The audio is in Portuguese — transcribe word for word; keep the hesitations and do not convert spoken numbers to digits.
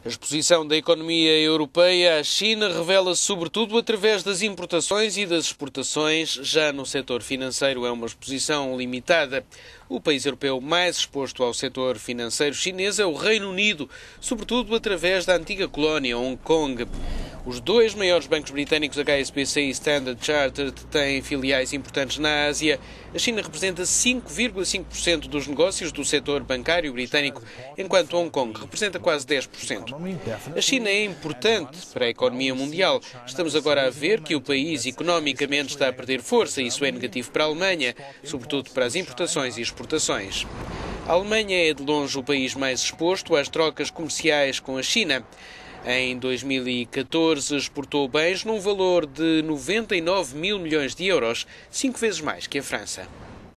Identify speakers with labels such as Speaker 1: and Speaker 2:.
Speaker 1: A exposição da economia europeia à China revela-se sobretudo através das importações e das exportações. Já no setor financeiro é uma exposição limitada. O país europeu mais exposto ao setor financeiro chinês é o Reino Unido, sobretudo através da antiga colónia Hong Kong. Os dois maiores bancos britânicos, H S B C e Standard Chartered, têm filiais importantes na Ásia. A China representa cinco vírgula cinco por cento dos negócios do setor bancário britânico, enquanto Hong Kong representa quase dez por cento. A China é importante para a economia mundial. Estamos agora a ver que o país economicamente está a perder força. Isso é negativo para a Alemanha, sobretudo para as importações e exportações. A Alemanha é de longe o país mais exposto às trocas comerciais com a China. Em dois mil e catorze exportou bens num valor de noventa e nove mil milhões de euros, cinco vezes mais que a França.